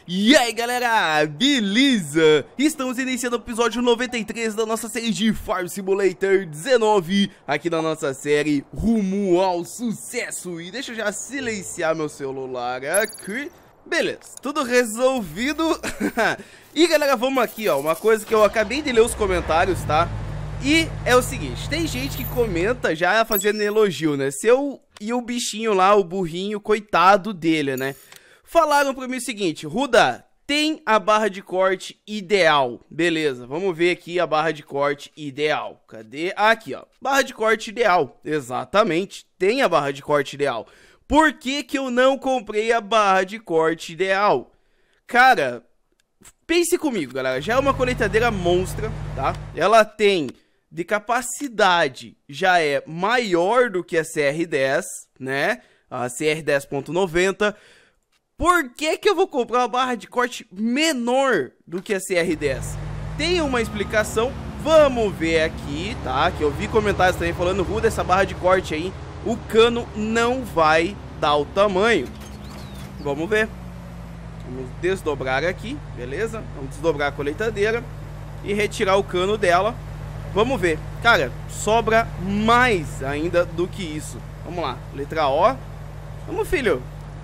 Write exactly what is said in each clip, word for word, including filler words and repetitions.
E aí galera, beleza? Estamos iniciando o episódio noventa e três da nossa série de Farm Simulator dezenove, aqui na nossa série Rumo ao Sucesso. E deixa eu já silenciar meu celular aqui. Beleza, tudo resolvido. E galera, vamos aqui ó, uma coisa que eu acabei de ler os comentários, tá? E é o seguinte, tem gente que comenta já fazendo elogio, né? Seu e o bichinho lá, o burrinho, coitado dele, né? Falaram pra mim o seguinte: Ruda, tem a barra de corte ideal. Beleza, vamos ver aqui a barra de corte ideal. Cadê? Aqui, ó. Barra de corte ideal. Exatamente, tem a barra de corte ideal. Por que que eu não comprei a barra de corte ideal? Cara, pense comigo, galera. Já é uma colheitadeira monstra, tá? Ela tem de capacidade, já é maior do que a C R dez, né? A C R dez ponto noventa. Por que que eu vou comprar uma barra de corte menor do que a C R dez? Tem uma explicação, vamos ver aqui, tá? Que eu vi comentários também falando, Ruda, essa barra de corte aí, o cano não vai dar o tamanho. Vamos ver. Vamos desdobrar aqui, beleza? Vamos desdobrar a colheitadeira e retirar o cano dela. Vamos ver. Cara, sobra mais ainda do que isso. Vamos lá, letra O. Vamos, filho.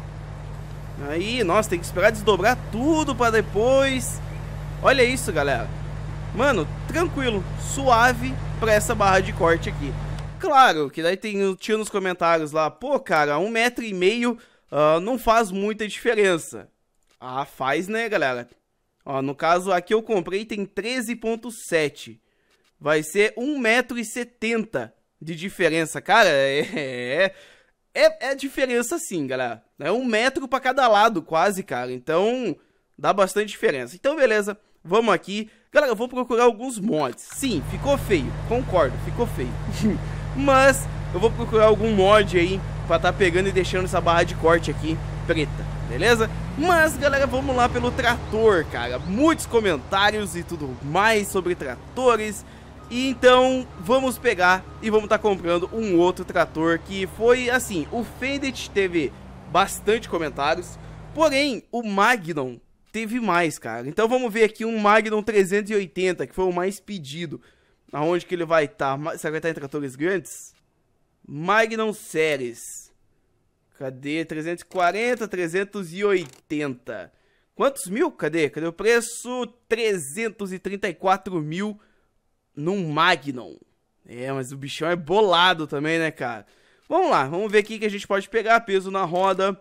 Aí, nossa, tem que esperar desdobrar tudo pra depois. Olha isso, galera. Mano, tranquilo, suave pra essa barra de corte aqui. Claro, que daí tem, tinha nos comentários lá, pô, cara, um metro e meio uh, não faz muita diferença. Ah, faz, né, galera? Ó, no caso, aqui eu comprei, tem treze ponto sete. Vai ser um metro e setenta de diferença. Cara, é... é... É, é diferença sim, galera. É um metro pra cada lado, quase, cara. Então, dá bastante diferença. Então, beleza. Vamos aqui. Galera, eu vou procurar alguns mods. Sim, ficou feio. Concordo, ficou feio. Mas, eu vou procurar algum mod aí pra tá pegando e deixando essa barra de corte aqui preta. Beleza? Mas, galera, vamos lá pelo trator, cara. Muitos comentários e tudo mais sobre tratores. E então, vamos pegar e vamos estar tá comprando um outro trator que foi, assim, o Fendt teve bastante comentários, porém, o Magnum teve mais, cara. Então, vamos ver aqui um Magnum trezentos e oitenta, que foi o mais pedido. Aonde que ele vai estar? Tá? Será que vai estar tá em tratores grandes? Magnum Series. Cadê? trezentos e quarenta, trezentos e oitenta. Quantos mil? Cadê? Cadê o preço? trezentos e trinta e quatro mil. Num Magnum. É, mas o bichão é bolado também, né, cara? Vamos lá, vamos ver aqui que a gente pode pegar. Peso na roda,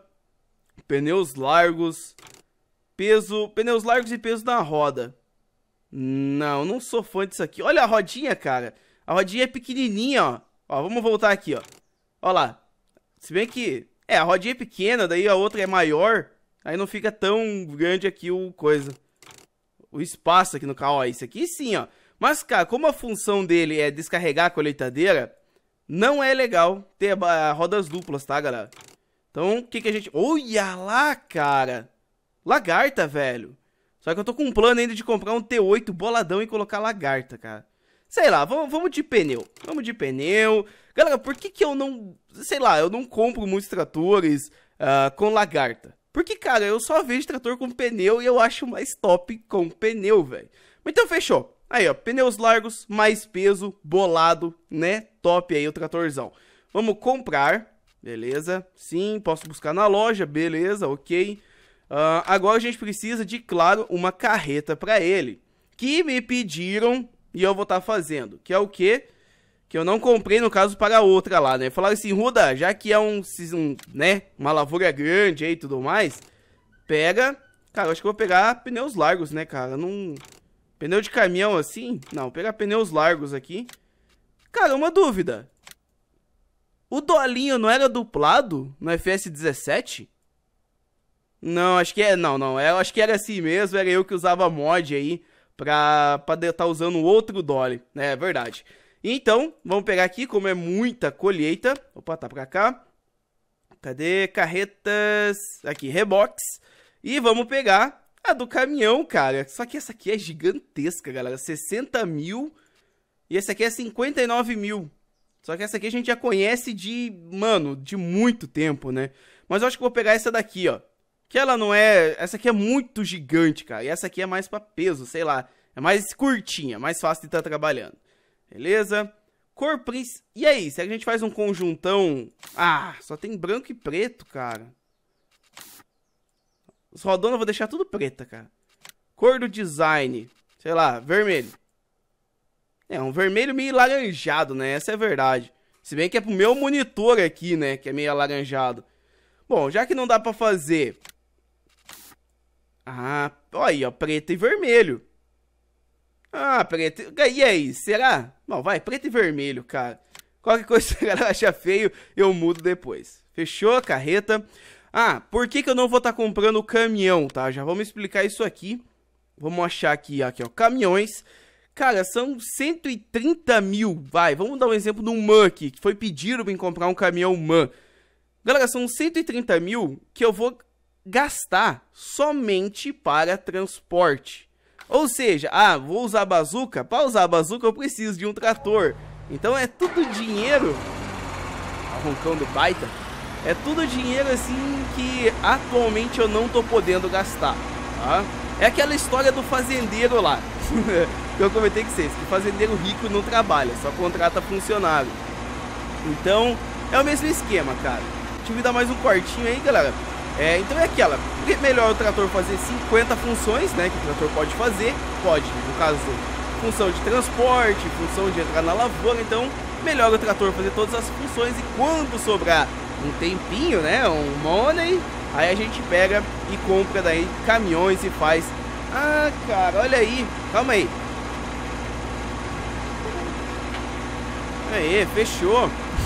pneus largos, peso, pneus largos e peso na roda. Não, não sou fã disso aqui. Olha a rodinha, cara. A rodinha é pequenininha, ó. Ó, vamos voltar aqui, ó. Ó lá. Se bem que, é, a rodinha é pequena, daí a outra é maior. Aí não fica tão grande aqui o coisa. O espaço aqui no carro, ó. Isso aqui sim, ó. Mas, cara, como a função dele é descarregar a colheitadeira, não é legal ter uh, rodas duplas, tá, galera? Então, o que que a gente... Olha lá, cara! Lagarta, velho! Só que eu tô com um plano ainda de comprar um T oito boladão e colocar lagarta, cara. Sei lá, vamos, vamos de pneu. Vamos de pneu. Galera, por que que eu não... Sei lá, eu não compro muitos tratores uh, com lagarta? Porque, cara, eu só vejo trator com pneu e eu acho mais top com pneu, velho. Então, fechou. Aí, ó, pneus largos, mais peso, bolado, né? Top aí o tratorzão. Vamos comprar, beleza? Sim, posso buscar na loja, beleza, ok. Uh, agora a gente precisa de, claro, uma carreta para ele. Que me pediram e eu vou estar tá fazendo. Que é o quê? Que eu não comprei, no caso, para outra lá, né? Falaram assim, Ruda, já que é um, um né? Uma lavoura grande aí e tudo mais, pega... Cara, eu acho que eu vou pegar pneus largos, né, cara? Não... Pneu de caminhão assim? Não, vou pegar pneus largos aqui. Cara, uma dúvida. O dolinho não era duplado no F S dezessete? Não, acho que é... Não, não. Eu acho que era assim mesmo. Era eu que usava mod aí pra estar tá usando outro dolly. É verdade. Então, vamos pegar aqui, como é muita colheita. Opa, tá pra cá. Cadê? Carretas... Aqui, rebox. E vamos pegar... a do caminhão, cara. Só que essa aqui é gigantesca, galera. sessenta mil. E essa aqui é cinquenta e nove mil. Só que essa aqui a gente já conhece de... Mano, de muito tempo, né? Mas eu acho que vou pegar essa daqui, ó. Que ela não é... Essa aqui é muito gigante, cara. E essa aqui é mais pra peso, sei lá. É mais curtinha, mais fácil de estar trabalhando. Beleza? Cor principal. E aí, se a gente faz um conjuntão... Ah, só tem branco e preto, cara. Os rodonas eu vou deixar tudo preta, cara. Cor do design. Sei lá, vermelho. É, um vermelho meio laranjado, né? Essa é a verdade. Se bem que é pro meu monitor aqui, né? Que é meio alaranjado. Bom, já que não dá pra fazer... Ah, olha aí, ó. Preto e vermelho. Ah, preto... E aí, será? Bom, vai, preto e vermelho, cara. Qualquer coisa que a galera acha feio, eu mudo depois. Fechou, carreta? Ah, por que que eu não vou estar tá comprando o caminhão, tá? Já vamos explicar isso aqui. Vamos achar aqui, aqui, ó. Caminhões... Cara, são cento e trinta mil, vai, vamos dar um exemplo do MAN aqui, que foi pedido pra eu comprar um caminhão MAN. Galera, são cento e trinta mil que eu vou gastar somente para transporte. Ou seja, ah, vou usar a bazuca, para usar a bazuca eu preciso de um trator. Então é tudo dinheiro, roncão do baita, é tudo dinheiro assim que atualmente eu não tô podendo gastar, tá? É aquela história do fazendeiro lá. Eu comentei com vocês que fazendeiro rico não trabalha, só contrata funcionário. Então, é o mesmo esquema, cara. Deixa eu dar mais um cortinho aí, galera. É, então é aquela, melhor o trator fazer cinquenta funções, né, que o trator pode fazer. Pode, no caso, função de transporte, função de entrar na lavoura. Então, melhor o trator fazer todas as funções. E quando sobrar um tempinho, né, um money, aí a gente pega e compra daí caminhões e faz... Ah, cara, olha aí, calma aí. Aí, fechou.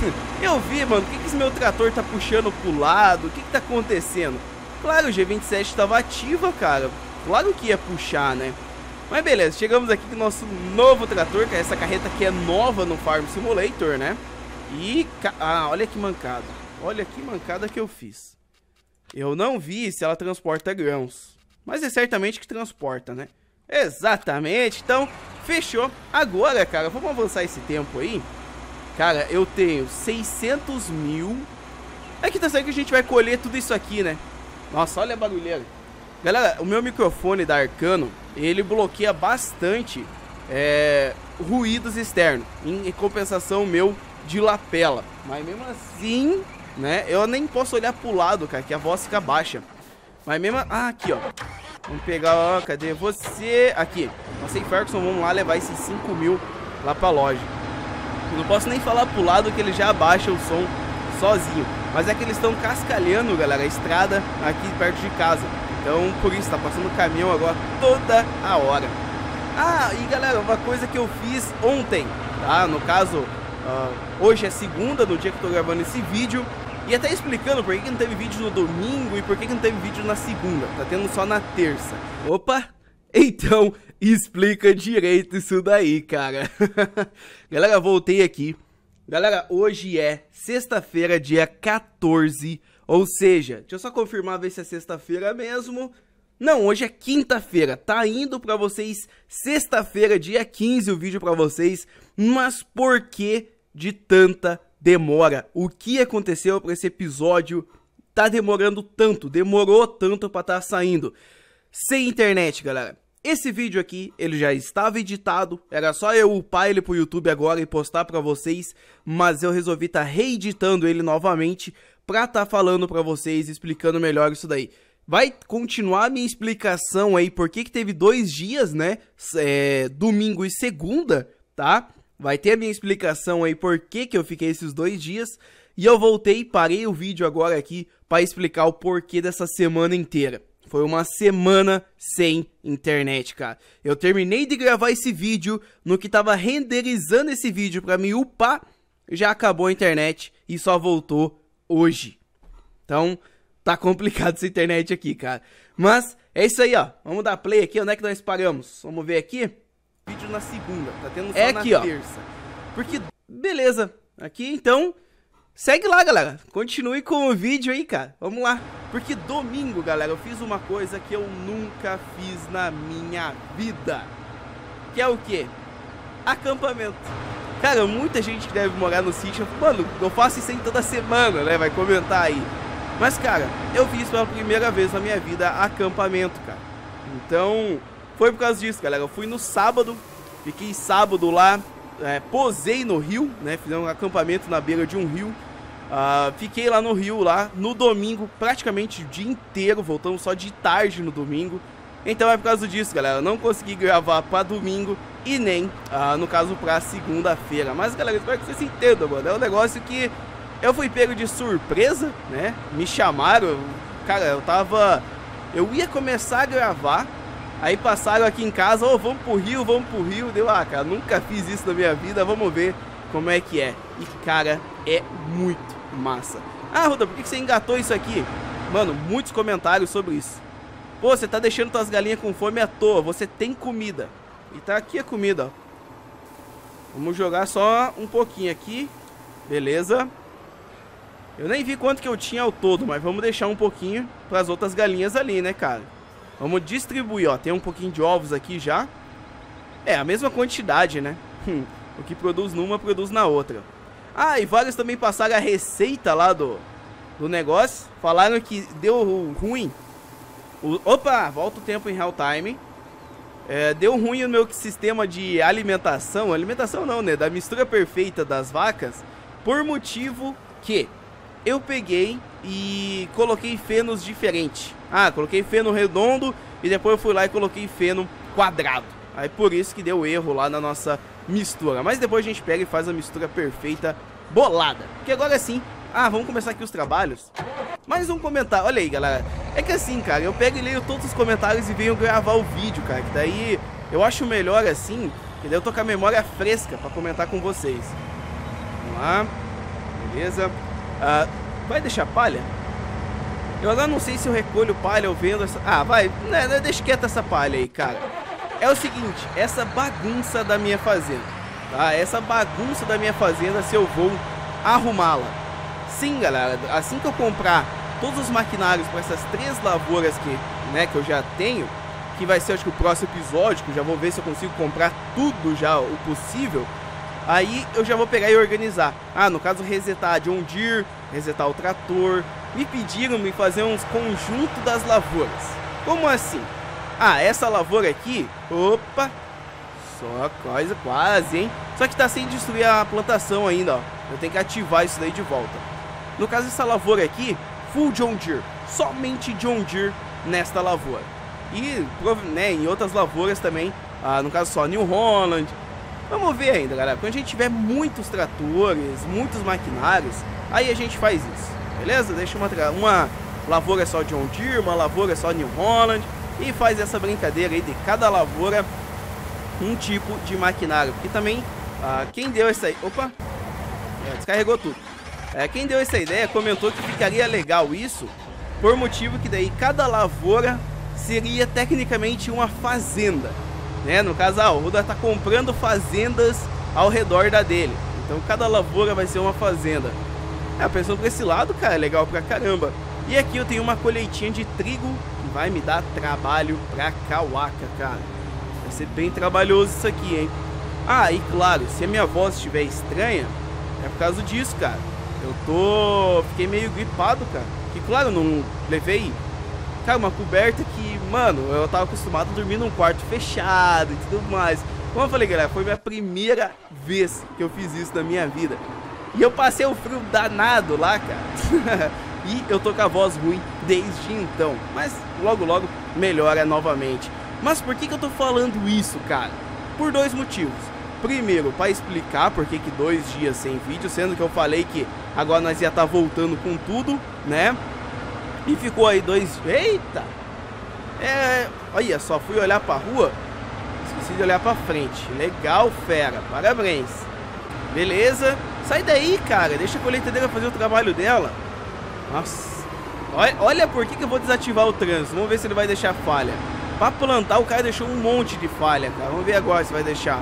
Eu vi, mano, o que que esse meu trator tá puxando pro lado? O que que tá acontecendo? Claro, o G vinte e sete estava ativa, cara. Claro que ia puxar, né? Mas beleza, chegamos aqui com o nosso novo trator, que é essa carreta que é nova no Farm Simulator, né? E, ah, olha que mancada. Olha que mancada que eu fiz. Eu não vi se ela transporta grãos. Mas é certamente que transporta, né? Exatamente, então, fechou. Agora, cara, vamos avançar esse tempo aí. Cara, eu tenho seiscentos mil. É que tá certo que a gente vai colher tudo isso aqui, né? Nossa, olha a barulheira. Galera, o meu microfone da Arcano, ele bloqueia bastante é, ruídos externos. Em compensação meu de lapela. Mas mesmo assim, né? Eu nem posso olhar pro lado, cara, que a voz fica baixa. Mas mesmo... Ah, aqui, ó. Vamos pegar, ó, cadê você? Aqui. Nossa, aí, Ferguson, vamos lá levar esses cinco mil lá pra loja. Eu não posso nem falar pro lado que ele já abaixa o som sozinho. Mas é que eles estão cascalhando, galera, a estrada aqui perto de casa. Então, por isso, tá passando caminhão agora toda a hora. Ah, e galera, uma coisa que eu fiz ontem, tá? No caso, uh, hoje é segunda, no dia que eu tô gravando esse vídeo. E até explicando por que, que não teve vídeo no domingo e por que, que não teve vídeo na segunda. Tá tendo só na terça. Opa! Então, explica direito isso daí, cara. Galera, voltei aqui. Galera, hoje é sexta-feira, dia quatorze. Ou seja, deixa eu só confirmar, ver se é sexta-feira mesmo. Não, hoje é quinta-feira. Tá indo pra vocês sexta-feira, dia quinze, o vídeo pra vocês. Mas por que de tanta demora? O que aconteceu pra esse episódio tá demorando tanto? Demorou tanto pra tá saindo. Sem internet, galera. Esse vídeo aqui, ele já estava editado, era só eu upar ele pro YouTube agora e postar pra vocês, mas eu resolvi tá reeditando ele novamente pra tá falando pra vocês, explicando melhor isso daí. Vai continuar a minha explicação aí, porque que teve dois dias, né, é, domingo e segunda, tá? Vai ter a minha explicação aí, por que que eu fiquei esses dois dias, e eu voltei e parei o vídeo agora aqui pra explicar o porquê dessa semana inteira. Foi uma semana sem internet, cara. Eu terminei de gravar esse vídeo, no que tava renderizando esse vídeo pra me upar, já acabou a internet e só voltou hoje. Então, tá complicado essa internet aqui, cara. Mas, é isso aí, ó. Vamos dar play aqui, onde é que nós paramos? Vamos ver aqui. Vídeo na segunda, tá tendo só é na aqui, terça. Ó. Porque, beleza. Aqui, então... Segue lá, galera. Continue com o vídeo aí, cara. Vamos lá. Porque domingo, galera, eu fiz uma coisa que eu nunca fiz na minha vida. Que é o quê? Acampamento. Cara, muita gente que deve morar no sítio, mano, eu faço isso aí toda semana, né? Vai comentar aí. Mas, cara, eu fiz pela primeira vez na minha vida acampamento, cara. Então, foi por causa disso, galera. Eu fui no sábado, fiquei sábado lá, é, posei no rio, né? Fizemos um acampamento na beira de um rio. Uh, fiquei lá no rio, lá, no domingo, praticamente o dia inteiro. Voltamos só de tarde no domingo. Então é por causa disso, galera. Eu não consegui gravar pra domingo e nem, uh, no caso, pra segunda-feira. Mas, galera, espero que vocês entendam, mano. É um negócio que eu fui pego de surpresa, né? Me chamaram, cara, eu tava... Eu ia começar a gravar, aí passaram aqui em casa, ô, oh, vamos pro rio, vamos pro rio. Deu, ah, cara, nunca fiz isso na minha vida, vamos ver como é que é. E, cara, é muito massa. Ah, Ruda, por que você engatou isso aqui? Mano, muitos comentários sobre isso. Pô, você tá deixando tuas galinhas com fome à toa, você tem comida. E tá aqui a comida, ó. Vamos jogar só um pouquinho aqui. Beleza. Eu nem vi quanto que eu tinha ao todo, mas vamos deixar um pouquinho pras outras galinhas ali, né, cara? Vamos distribuir, ó. Tem um pouquinho de ovos aqui já. É, a mesma quantidade, né? Hum, o que produz numa, produz na outra. Ah, e vários também passaram a receita lá do, do negócio. Falaram que deu ruim. O, opa, volta o tempo em real time. É, deu ruim no meu sistema de alimentação. Alimentação não, né? Da mistura perfeita das vacas. Por motivo que eu peguei e coloquei fenos diferentes. Ah, coloquei feno redondo e depois eu fui lá e coloquei feno quadrado. Aí por isso que deu erro lá na nossa mistura. Mas depois a gente pega e faz a mistura perfeita bolada. Porque agora sim, ah, vamos começar aqui os trabalhos. Mais um comentário, olha aí, galera. É que assim, cara, eu pego e leio todos os comentários e venho gravar o vídeo, cara. Que daí eu acho melhor assim, que daí eu tô com a memória fresca pra comentar com vocês. Vamos lá. Beleza. Ah, vai deixar palha? Eu agora não sei se eu recolho palha ou vendo essa... Ah, vai, né, deixa quieta essa palha aí, cara. É o seguinte, essa bagunça da minha fazenda, tá? Essa bagunça da minha fazenda, se eu vou arrumá-la. Sim, galera, assim que eu comprar todos os maquinários para essas três lavouras que, né, que eu já tenho, que vai ser, acho que o próximo episódio, que eu já vou ver se eu consigo comprar tudo já, o possível. Aí eu já vou pegar e organizar. Ah, no caso, resetar a John Deere, resetar o trator. Me pediram me fazer uns conjuntos das lavouras. Como assim? Ah, essa lavoura aqui, opa, só coisa quase, hein? Só que tá sem destruir a plantação ainda, ó. Eu tenho que ativar isso daí de volta. No caso, essa lavoura aqui, full John Deere, somente John Deere nesta lavoura. E, né, em outras lavouras também, ah, no caso só New Holland. Vamos ver ainda, galera. Quando a gente tiver muitos tratores, muitos maquinários, aí a gente faz isso, beleza? Deixa uma, uma lavoura só John Deere, uma lavoura só New Holland, e faz essa brincadeira aí de cada lavoura um tipo de maquinário. Porque também, ah, quem deu essa... Opa! É, descarregou tudo. É, quem deu essa ideia comentou que ficaria legal isso, por motivo que daí cada lavoura seria tecnicamente uma fazenda. Né? No caso, ah, o Ruda tá comprando fazendas ao redor da dele. Então cada lavoura vai ser uma fazenda. É, pensando por esse lado, cara, é legal pra caramba. E aqui eu tenho uma colheitinha de trigo que vai me dar trabalho pra cauaca, cara. Vai ser bem trabalhoso isso aqui, hein? Ah, e claro, se a minha voz estiver estranha, é por causa disso, cara. Eu tô... Fiquei meio gripado, cara. E claro, não levei... Cara, uma coberta que, mano, eu tava acostumado a dormir num quarto fechado e tudo mais. Como eu falei, galera, foi minha primeira vez que eu fiz isso na minha vida. E eu passei um frio danado lá, cara. E eu tô com a voz ruim desde então. Mas logo, logo melhora novamente. Mas por que que eu tô falando isso, cara? Por dois motivos. Primeiro, para explicar por que que dois dias sem vídeo, sendo que eu falei que agora nós ia estar voltando com tudo, né? E ficou aí dois... Eita! É... Olha só, fui olhar pra rua, esqueci de olhar pra frente. Legal, fera. Parabéns. Beleza. Sai daí, cara. Deixa a colheitadeira fazer o trabalho dela. Nossa. Olha, olha por que que eu vou desativar o trânsito. Vamos ver se ele vai deixar falha. Pra plantar, o cara deixou um monte de falha, cara. Vamos ver agora se vai deixar.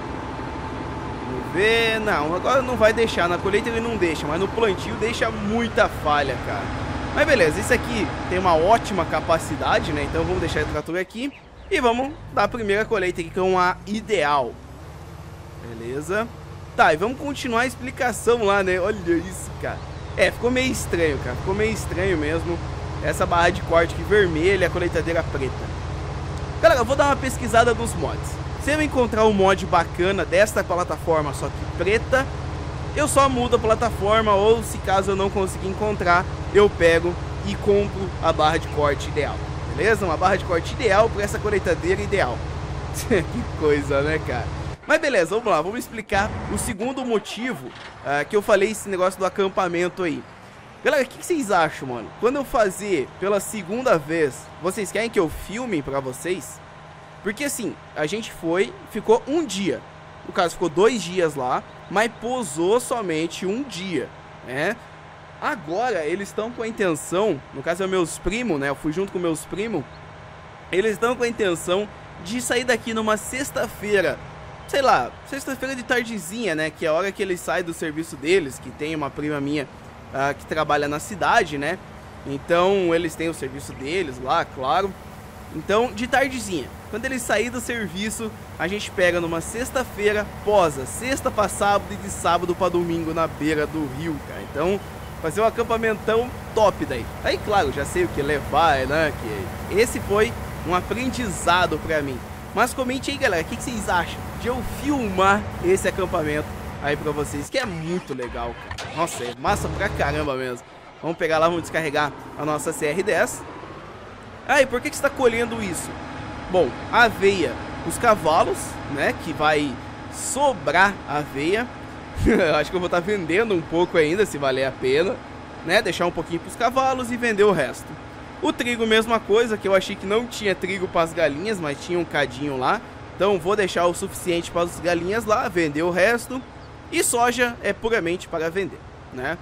Vamos ver... Não, agora não vai deixar. Na colheita ele não deixa, mas no plantio deixa muita falha, cara. Mas beleza, isso aqui tem uma ótima capacidade, né? Então vamos deixar o trator aqui e vamos dar a primeira colheita aqui com a ideal. Beleza. Tá, e vamos continuar a explicação lá, né? Olha isso, cara. É, ficou meio estranho, cara. Ficou meio estranho mesmo. Essa barra de corte aqui vermelha e a colheitadeira preta. Galera, eu vou dar uma pesquisada nos mods. Se eu encontrar um mod bacana desta plataforma, só que preta, eu só mudo a plataforma. Ou se caso eu não conseguir encontrar, eu pego e compro a barra de corte ideal. Beleza? Uma barra de corte ideal para essa colheitadeira ideal. Que coisa, né, cara? Mas beleza, vamos lá, vamos explicar o segundo motivo uh, que eu falei esse negócio do acampamento aí. Galera, o que, que vocês acham, mano? Quando eu fazer pela segunda vez, vocês querem que eu filme pra vocês? Porque assim, a gente foi, ficou um dia. No caso, ficou dois dias lá, mas posou somente um dia, né? Agora, eles estão com a intenção, no caso é meus primos, né? Eu fui junto com meus primos. Eles estão com a intenção de sair daqui numa sexta-feira. Sei lá, sexta-feira de tardezinha, né? Que é a hora que eles saem do serviço deles. Que tem uma prima minha uh, que trabalha na cidade, né? Então eles têm o serviço deles lá, claro. Então, de tardezinha, quando eles saírem do serviço, a gente pega numa sexta-feira, posa, sexta pra sábado e de sábado pra domingo na beira do rio, cara. Então, fazer um acampamentão top daí. Aí, claro, já sei o que levar, né? Que esse foi um aprendizado pra mim. Mas comente aí, galera, o que, que vocês acham de eu filmar esse acampamento aí pra vocês, que é muito legal, cara. Nossa, é massa pra caramba mesmo. Vamos pegar lá, vamos descarregar a nossa C R dez. Ah, e por que, que você tá colhendo isso? Bom, a aveia, os cavalos, né, que vai sobrar a aveia. Eu acho que eu vou estar tá vendendo um pouco ainda, se valer a pena, né, deixar um pouquinho pros cavalos e vender o resto. O trigo, mesma coisa, que eu achei que não tinha trigo para as galinhas, mas tinha um cadinho lá. Então vou deixar o suficiente para as galinhas lá, vender o resto. E soja é puramente para vender, né?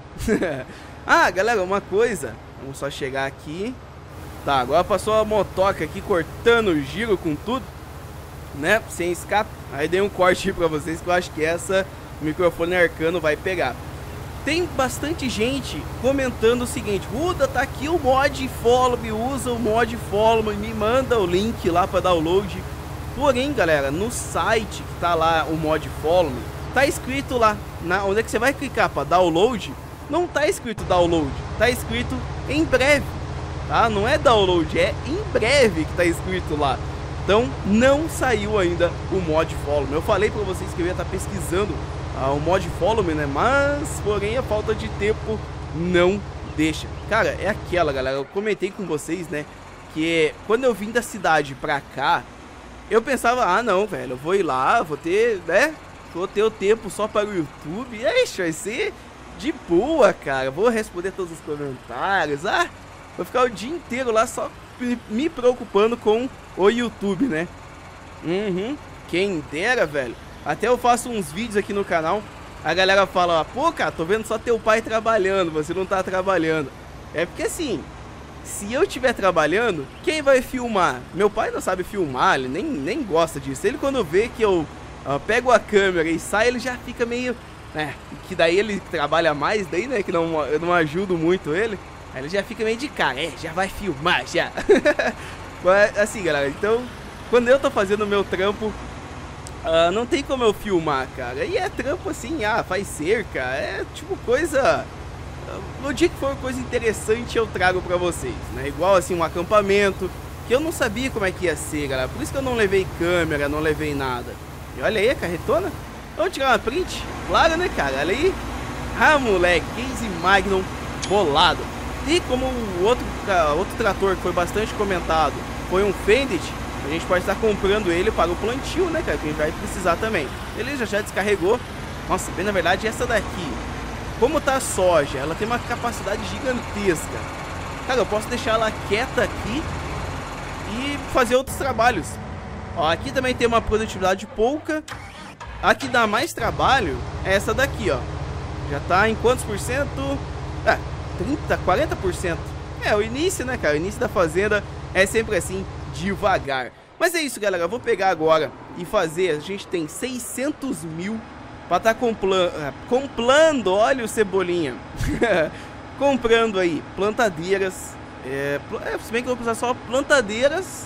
Ah, galera, uma coisa. Vamos só chegar aqui. Tá, agora passou a motoca aqui cortando o giro com tudo, né? Sem escape. Aí dei um corte para vocês que eu acho que essa o microfone Arcano vai pegar. Tem bastante gente comentando o seguinte: Ruda, tá aqui o mod Follow Me, usa o mod Follow Me, me manda o link lá para download. Porém, galera, no site que tá lá o mod Follow Me, tá escrito lá, na, onde é que você vai clicar para download, não tá escrito download, tá escrito em breve, tá? Não é download, é em breve que tá escrito lá. Então, não saiu ainda o mod Follow Me. Eu falei para vocês que eu ia estar pesquisando Ah, o mod Follow Me, né? Mas, porém, a falta de tempo não deixa. Cara, é aquela, galera. Eu comentei com vocês, né? Que quando eu vim da cidade pra cá, eu pensava, ah, não, velho, eu vou ir lá, vou ter, né? Vou ter o tempo só para o YouTube. E aí, vai ser de boa, cara. Vou responder todos os comentários. Ah, vou ficar o dia inteiro lá só me preocupando com o YouTube, né? Uhum. Quem dera, velho. Até eu faço uns vídeos aqui no canal, a galera fala, pô, cara, tô vendo só teu pai trabalhando, você não tá trabalhando. É porque assim, se eu estiver trabalhando, quem vai filmar? Meu pai não sabe filmar, ele nem, nem gosta disso. Ele, quando vê que eu uh, pego a câmera e saio, ele já fica meio... É, que daí ele trabalha mais, daí, né, que não, eu não ajudo muito ele. Aí ele já fica meio de cara, é, já vai filmar, já. Mas assim, galera, então, quando eu tô fazendo o meu trampo, Uh, não tem como eu filmar, cara. E é trampo assim, ah, faz cerca. É tipo coisa... No dia que for coisa interessante eu trago pra vocês, né? Igual assim um acampamento, que eu não sabia como é que ia ser, galera. Por isso que eu não levei câmera, não levei nada. E olha aí a carretona. Vamos tirar uma print? Claro, né, cara? Olha aí. Ah, moleque, Case Magnum bolado. E como o outro, outro trator que foi bastante comentado foi um Fendit, a gente pode estar comprando ele para o plantio, né, cara? Que a gente vai precisar também. Ele já já descarregou. Nossa, bem na verdade, essa daqui, como tá a soja, ela tem uma capacidade gigantesca. Cara, eu posso deixar ela quieta aqui e fazer outros trabalhos. Ó, aqui também tem uma produtividade pouca. A que dá mais trabalho é essa daqui, ó. Já tá em quantos por cento? Ah, trinta, quarenta por cento. É, o início, né, cara? O início da fazenda é sempre assim, devagar. Mas é isso, galera, eu vou pegar agora e fazer, a gente tem seiscentos mil para estar tá comprando, olha o Cebolinha, comprando aí plantadeiras, é, se bem que eu vou precisar só plantadeiras,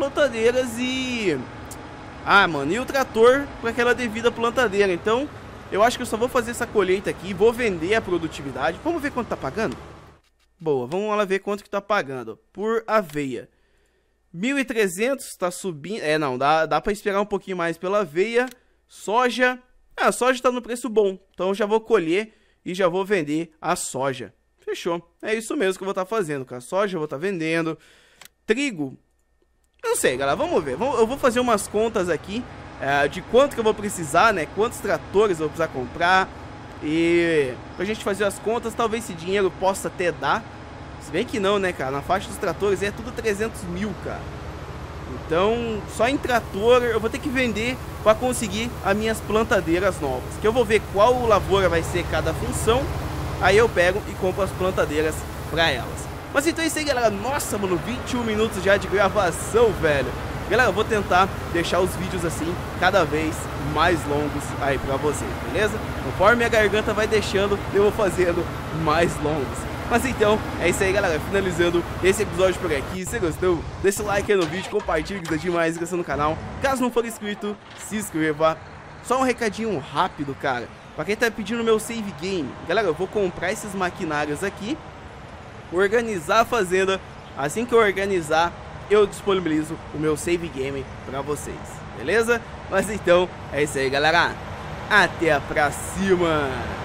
plantadeiras e, ah, mano, e o trator para aquela devida plantadeira. Então, eu acho que eu só vou fazer essa colheita aqui, vou vender a produtividade. Vamos ver quanto tá pagando? Boa, vamos lá ver quanto que tá pagando por aveia. mil e trezentos, tá subindo. É, não, dá, dá pra esperar um pouquinho mais pela aveia. Soja. Ah, a soja tá no preço bom. Então eu já vou colher e já vou vender a soja. Fechou. É isso mesmo que eu vou estar fazendo, cara. Soja eu vou estar vendendo. Trigo. Não sei, galera. Vamos ver. Eu vou fazer umas contas aqui é, de quanto que eu vou precisar, né? Quantos tratores eu vou precisar comprar. E pra gente fazer as contas, talvez esse dinheiro possa até dar. Se bem que não, né, cara? Na faixa dos tratores é tudo trezentos mil, cara. Então, só em trator eu vou ter que vender para conseguir as minhas plantadeiras novas. Que eu vou ver qual lavoura vai ser cada função. Aí eu pego e compro as plantadeiras para elas. Mas então é isso aí, galera. Nossa, mano, vinte e um minutos já de gravação, velho. Galera, eu vou tentar deixar os vídeos assim, cada vez mais longos aí pra vocês, beleza? Conforme minha garganta vai deixando, eu vou fazendo mais longos. Mas então, é isso aí, galera. Finalizando esse episódio por aqui. Se gostou, deixa o like aí no vídeo, compartilha, que ajuda demais inscrição no canal. Caso não for inscrito, se inscreva. Só um recadinho rápido, cara. Pra quem tá pedindo meu save game, galera, eu vou comprar esses maquinários aqui, organizar a fazenda. Assim que eu organizar, eu disponibilizo o meu save game pra vocês, beleza? Mas então, é isso aí, galera. Até a próxima!